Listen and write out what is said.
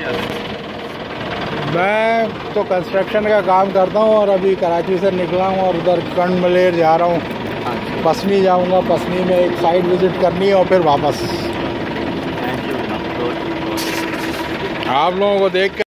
मैं तो कंस्ट्रक्शन का काम करता हूँ और अभी कराची से निकला हूँ और उधर कंड मलेर जा रहा हूँ। पसनी जाऊँगा, पसनी में एक साइट विज़िट करनी है और फिर वापस। Thank you. आप लोगों को देख